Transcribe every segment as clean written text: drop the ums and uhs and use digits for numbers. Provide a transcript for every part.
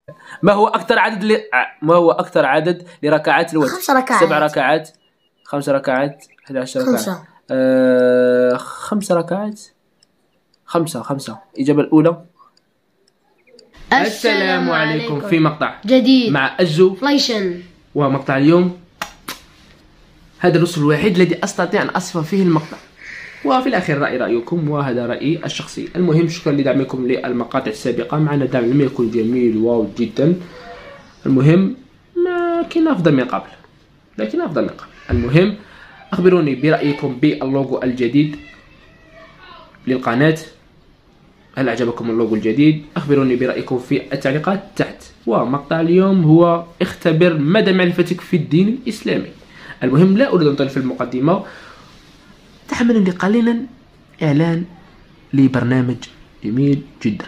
ما هو أكثر عدد لركعات الوتر؟ 5 ركعات. 7 ركعات، 5 ركعات، 11 ركعة. 5. 5 ركعات. 5. الإجابة الأولى. السلام عليكم. في مقطع جديد مع أجو فلايشن، ومقطع اليوم هذا الرسل الوحيد الذي أستطيع أن أصف فيه المقطع، وفي الأخير رأيكم، وهذا رأيي الشخصي. المهم شكرا لدعمكم للمقاطع السابقة، معنا دعم لم يكن جميل واو جدا. المهم لكن أفضل من قبل. المهم أخبروني برأيكم باللوغو الجديد للقناة. هل أعجبكم اللوغو الجديد؟ أخبروني برأيكم في التعليقات تحت. ومقطع اليوم هو اختبر مدى معرفتك في الدين الإسلامي. المهم لا أريد أن أطيل في المقدمة، تحملوا لي قليلا إعلان لبرنامج جميل جدا.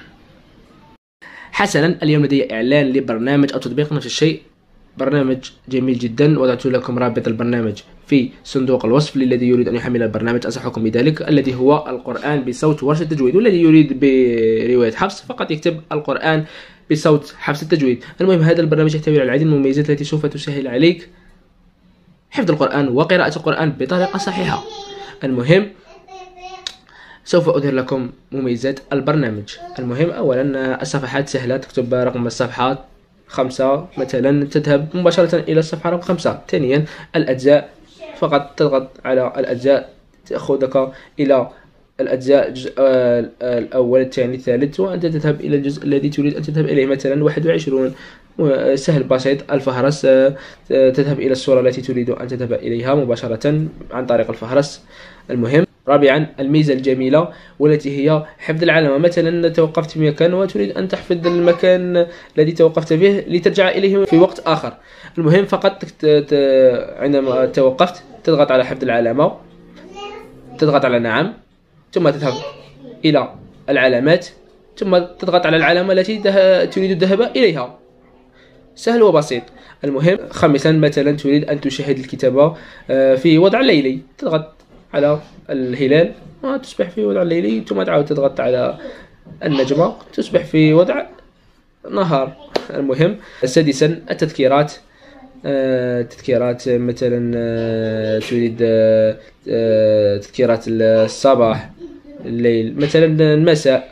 حسنا، اليوم لدي إعلان لبرنامج أو تطبيق نفس الشيء، برنامج جميل جدا. وضعت لكم رابط البرنامج في صندوق الوصف للذي يريد أن يحمل البرنامج، أنصحكم بذلك، الذي هو القرآن بصوت ورشة التجويد. والذي يريد برواية حفص فقط يكتب القرآن بصوت حفص التجويد. المهم هذا البرنامج يحتوي على العديد من المميزات التي سوف تسهل عليك حفظ القرآن وقراءة القرآن بطريقة صحيحة. المهم سوف أظهر لكم مميزات البرنامج. المهم أولا الصفحات سهلة، تكتب رقم الصفحات 5 مثلا تذهب مباشرة إلى الصفحة رقم 5. ثانيا الأجزاء، فقط تضغط على الأجزاء تأخذك إلى الأجزاء الأول الثاني الثالث، وأنت تذهب إلى الجزء الذي تريد أن تذهب إليه، مثلا 21. سهل بسيط. الفهرس، تذهب إلى الصورة التي تريد أن تذهب إليها مباشرة عن طريق الفهرس. المهم رابعا الميزة الجميلة والتي هي حفظ العلامة. مثلا توقفت في مكان وتريد أن تحفظ المكان الذي توقفت فيه لترجع إليه في وقت آخر. المهم فقط عندما توقفت تضغط على حفظ العلامة، تضغط على نعم، ثم تذهب إلى العلامات، ثم تضغط على العلامة التي تريد الذهاب إليها. سهل وبسيط. المهم خامسا مثلا تريد أن تشاهد الكتابة في وضع ليلي، تضغط على الهلال وتصبح في وضع ليلي، ثم تعود تضغط على النجمة تصبح في وضع نهار. المهم سادسا التذكيرات. تذكيرات مثلا تريد تذكيرات الصباح، الليل، مثلا المساء،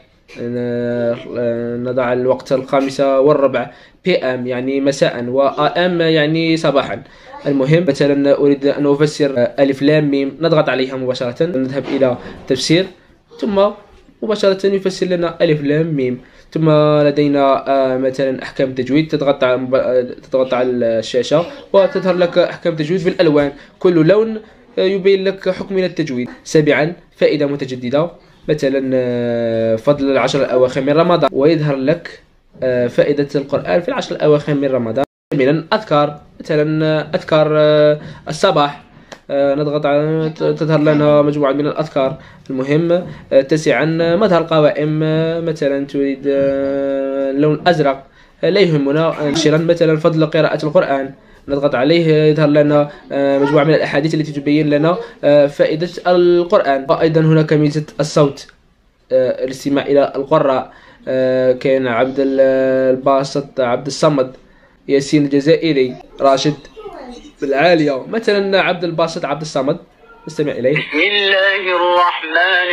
نضع الوقت 5:15 PM يعني مساء، وAM يعني صباحا. المهم مثلا أريد أن أفسر ألف لام ميم، نضغط عليها مباشرة، نذهب إلى تفسير، ثم مباشرة يفسر لنا ألف لام ميم. ثم لدينا مثلا أحكام التجويد، تضغط على الشاشة وتظهر لك أحكام التجويد بالألوان، كل لون يبين لك حكم من التجويد. سابعا فائدة متجددة، مثلا فضل العشر الأواخر من رمضان، ويظهر لك فائدة القرآن في العشر الأواخر من رمضان. ثامنا أذكار، مثلا أذكار الصباح، نضغط على تظهر لنا مجموعة من الأذكار. المهم تاسعا مظهر القوائم، مثلا تريد اللون الأزرق لا يهمنا، عاشرا مثلا فضل قراءة القرآن، نضغط عليه يظهر لنا مجموعة من الأحاديث التي تبين لنا فائدة القرآن. أيضا هناك ميزة الصوت، الاستماع إلى القراء، كان عبد الباسط، عبد الصمد، ياسين الجزائري، راشد بالعالية، مثلا عبد الباسط، عبد الصمد، نستمع إليه. بسم الله الرحمن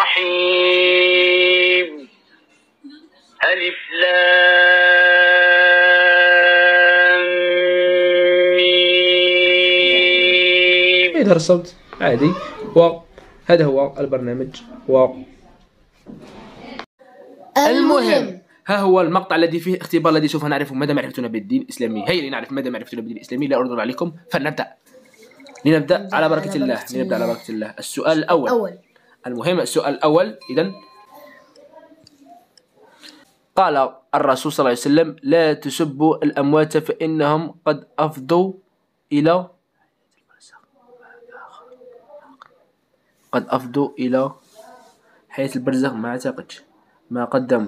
الرحيم. ألف لام ميم. يظهر الصوت عادي. وهذا هو البرنامج. المهم ها هو المقطع الذي فيه اختبار الذي سوف نعرف مدى معرفتنا بالدين الإسلامي. هيا لنعرف مدى معرفتنا بالدين الإسلامي. لا أرد عليكم، فلنبدأ. لنبدأ على بركة الله. السؤال الأول. المهم السؤال الأول إذن قال الرسول صلى الله عليه وسلم: لا تسبوا الأموات فإنهم قد أفضوا حياة البرزخ. ما أعتقدش ما قدموا،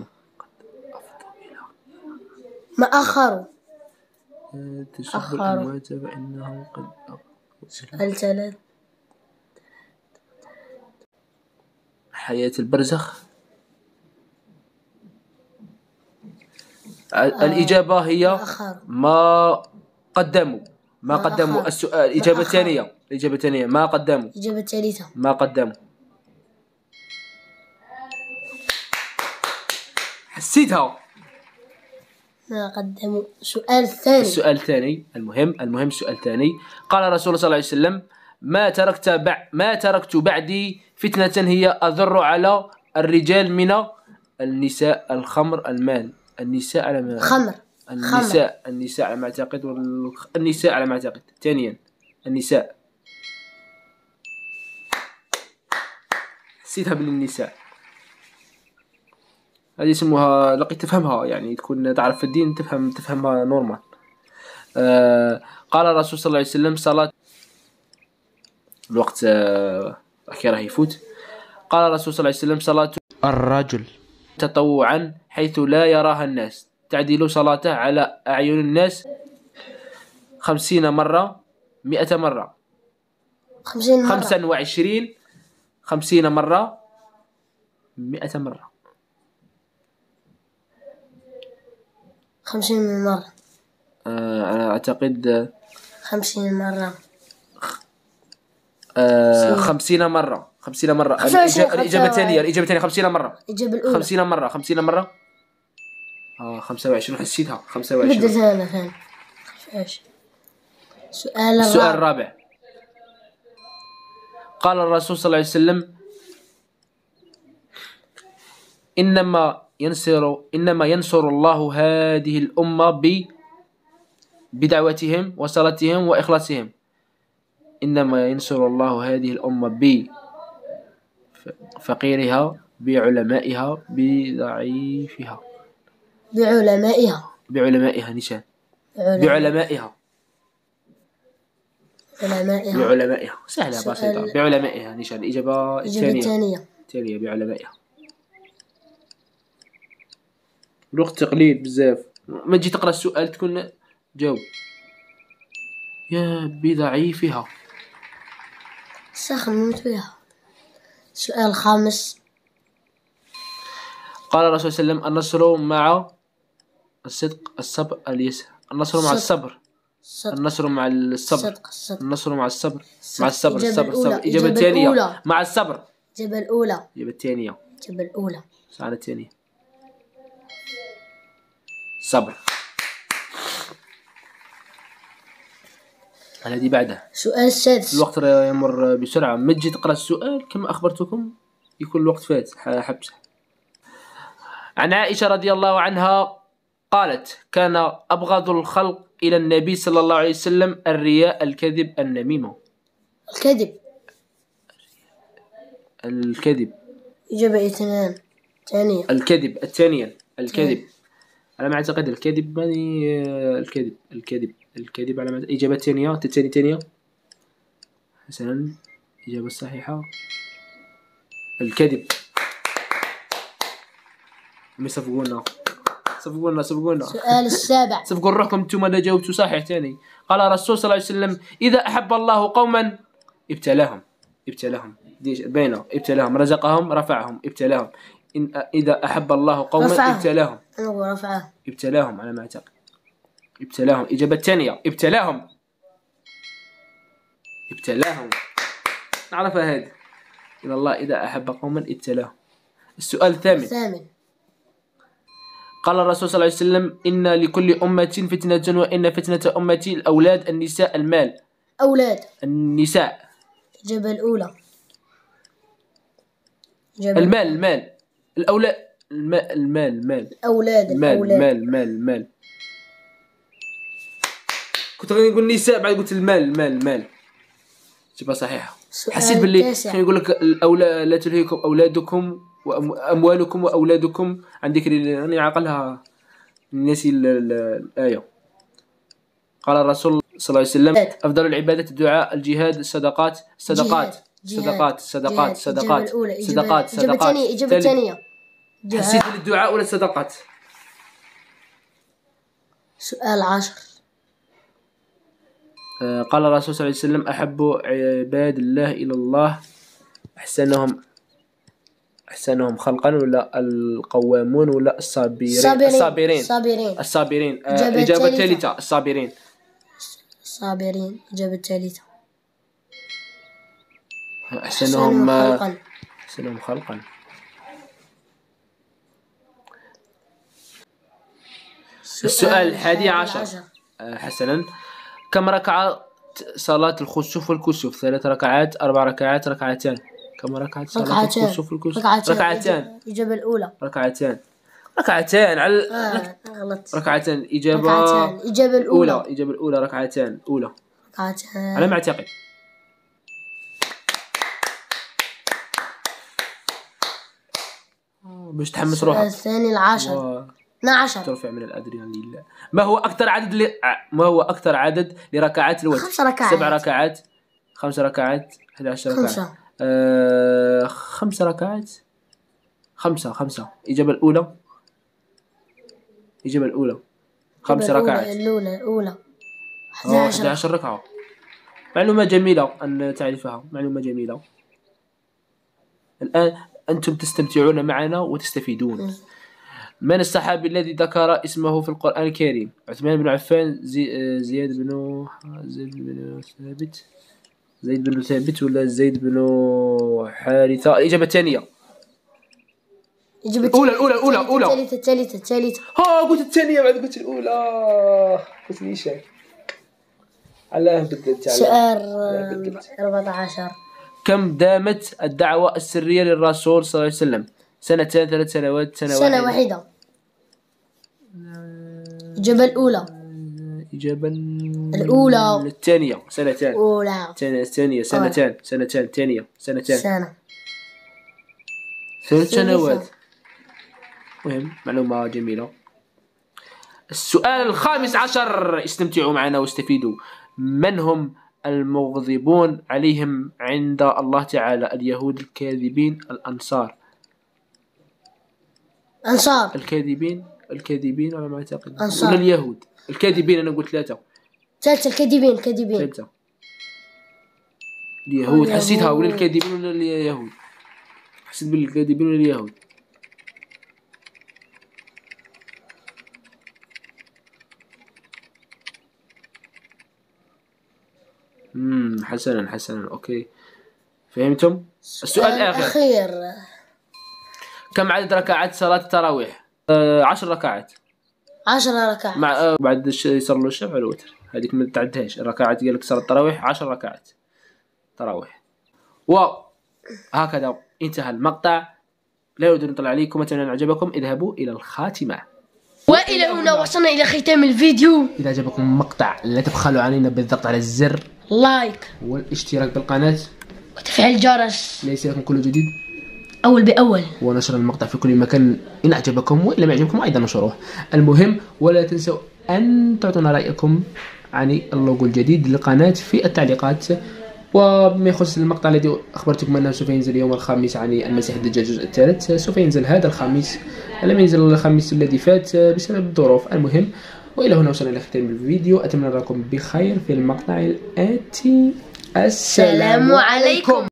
ما أخروا. تسبوا الأموات فإنهم قد الثلاث حياة البرزخ. الإجابة هي أخر. ما قدموا. ما ما قدموا. أخر. السؤال ما الإجابة أخر. الثانية. الإجابة الثانية ما قدموا. الإجابة الثالثة ما قدموا. حسيتها. ما قدموا. السؤال الثاني. السؤال الثاني المهم السؤال الثاني. قال رسول الله صلى الله عليه وسلم: ما تركت بعدي فتنة هي أضر على الرجال من النساء، الخمر، المال. النساء على ما خمر. النساء على ما أعتقد، النساء على ما أعتقد. ثانيا النساء. حسيتها بالنساء. هذه يسموها لقيت تفهمها، يعني تكون تعرف في الدين تفهمها نورمال. قال الرسول صلى الله عليه وسلم: صلاة الوقت أحكي راه يفوت. قال الرسول صلى الله عليه وسلم: صلاة الرجل تطوعا حيث لا يراها الناس تعدل صلاته على أعين الناس 50 مرة، 100 مرة، 50 مرة. 25، 50 مرة، 100 مرة. 50 مرة. أنا أعتقد 50 مرة. 50 مرة. 50 مرة. 25. الإجابة الثانية 50 مرة. الإجابة الأولى 50 مرة. 50 مرة. 25 حسيتها. 25. بدلتها أنا ثاني. 25. السؤال السؤال الرابع. الرابع. قال الرسول صلى الله عليه وسلم: إنما ينصر الله هذه الأمة بدعوتهم وصلاتهم وإخلاصهم. إنما ينصر الله هذه الأمة بفقيرها، بعلمائها، بضعيفها. بعلمائها نشان. بعلمائها. سهلة بسيطة. بعلمائها نشان. الإجابة الثانية بعلمائها. الوقت تقليل بزاف، ما تجي تقرأ السؤال تكون جاوب. يا بضعيفها. سخنت فيها. السؤال الخامس. قال الرسول صلى الله عليه وسلم: النصر مع الصدق، الصبر، اليسر. النصر مع الصبر. النصر مع الصبر. النصر مع الصبر. مع الصبر. الإجابة الثانية مع الصبر. الإجابة الأولى. الإجابة الثانية. السؤال الثاني صبر. الذي بعده. السؤال السادس. الوقت يمر بسرعة، ما تجي تقرأ السؤال كما أخبرتكم يكون الوقت فات حبسه. عن عائشة رضي الله عنها قالت: كان أبغض الخلق إلى النبي صلى الله عليه وسلم الرياء، الكذب، النميمة. الكذب. إجابة ثانية. الكذب الثانية. الكذب على ما أعتقد. الكذب يعني الكذب على ما أعتقد. إجابة ثانية. حسنا، إجابة صحيحة الكذب. سبقونا. السؤال السابع. سبقوا روحكم انتم اللي جاوبتوا صحيح ثاني. قال الرسول صلى الله عليه وسلم: إذا أحب الله قوما ابتلاهم. بينه ابتلاهم، رزقهم، رفعهم، ابتلاهم. إذا أحب الله قوما ابتلاهم. ابتلاهم على ما أعتقد. ابتلاهم. إجابة ثانية ابتلاهم. نعرفها هذه. إن الله إذا أحب قوما ابتلاهم. السؤال الثامن. قال الرسول صلى الله عليه وسلم: إن لكل أمة فتنة، وإن فتنة أمتي الأولاد، النساء، المال. النساء. الإجابة الأولى. المال. الأولاد. المال. كنت غادي نقول النساء بعد قلت المال. تبقى صحيحة. حسيت باللي خلينا نقول لك الأولاد لا تلهيكم أولادكم وأموالكم وأولادكم عن ذكر الله. يعني عقلها نسي الآية. قال الرسول صلى الله عليه وسلم: أفضل العبادة الدعاء، الجهاد، الصدقات. إجابة ثانية. حسيت بالدعاء ولا الصدقات؟ سؤال 10. قال الرسول صلى الله عليه وسلم: أحب عباد الله إلى الله أحسنهم خلقا ولا القوامون ولا الصابرين؟ الصابرين. الإجابة الثالثة الصابرين. الصابرين الإجابة الثالثة. أحسنهم خلقا. أحسنهم خلقا. السؤال 11. حسنا، كم ركعة صلاة الخسوف والكسوف؟ 3 ركعات، 4 ركعات، ركعتان؟ كم ركعة صلاة الخسوف والكسوف؟ ركعتان. الإجابة الأولى. ركعتان على غلط. ركعتان. إجابة ركعتان. الإجابة الأولى. الإجابة الأولى ركعتان أولى ركعتان. على ما أعتقد. باش تحمس روحك. الثاني 10. 12. ترفع من الأدرينالين. ما هو أكثر عدد لركعات الوتر؟ 5 ركعات. 7 ركعات، 5 ركعات، 11 ركعة. 5 ركعات. 5. الإجابة الأولى. 5 ركعات. الأولى 11 ركعة. معلومة جميلة أن تعرفها، معلومة جميلة. الآن أنتم تستمتعون معنا وتستفيدون. من الصحابي الذي ذكر اسمه في القرآن الكريم؟ عثمان بن عفان، زيد بن ثابت ولا زيد بن حارثة؟ الإجابة الثانية. الأولى. الثالثة. قلت الثانية بعد قلت الأولى. قلت لي شيء. علاه بدلت. سؤال 14. كم دامت الدعوة السرية للرسول صلى الله عليه وسلم؟ 2 سنين، 3 سنوات، سنة واحدة. الإجابة الأولى. الإجابة الأولى. الثانية. 2 سنين. أولى. الثانية 2 سنتين. الثانية 2 سنة. 3 سنوات. مهم، معلومة جميلة. السؤال 15. استمتعوا معنا واستفيدوا. من هم المغضبون عليهم عند الله تعالى؟ اليهود، الكاذبين، الأنصار؟ أنصار. الكاذبين على ما أعتقد. أنصار. ولا اليهود؟ الكاذبين أنا قلت 3. الكاذبين. 3. اليهود حسيتها، ولا الكاذبين ولا اليهود؟ حسيت بالكاذبين ولا اليهود. حسنا أوكي، فهمتم. السؤال الأخير. كم عدد ركعات صلاة التراويح؟ 10 ركعات. 10 ركعات. مع بعد يصير له الشفع والوتر، هذيك ما تعدهاش. الركعات قال لك صلاة التراويح 10 ركعات تراويح. وهكذا انتهى المقطع. لا أريد أن أطلع عليكم. أتمنى أن أعجبكم. اذهبوا إلى الخاتمة. وإلى هنا وصلنا إلى ختام الفيديو. إذا عجبكم المقطع لا تبخلوا علينا بالضغط على الزر لايك والاشتراك بالقناة وتفعيل الجرس ليصلكم كل جديد أول بأول، ونشر المقطع في كل مكان إن أعجبكم، وإن لم يعجبكم أيضا نشروه. المهم، ولا تنسوا أن تعطونا رأيكم عن اللوجو الجديد للقناة في التعليقات. وبما يخص المقطع الذي أخبرتكم أنه سوف ينزل يوم الخميس عن المسيح الدجال الجزء الثالث، سوف ينزل هذا الخميس، لم ينزل الخميس الذي فات بسبب الظروف. المهم، وإلى هنا وصلنا إلى ختام الفيديو. أتمنى لكم بخير في المقطع الآتي. السلام عليكم.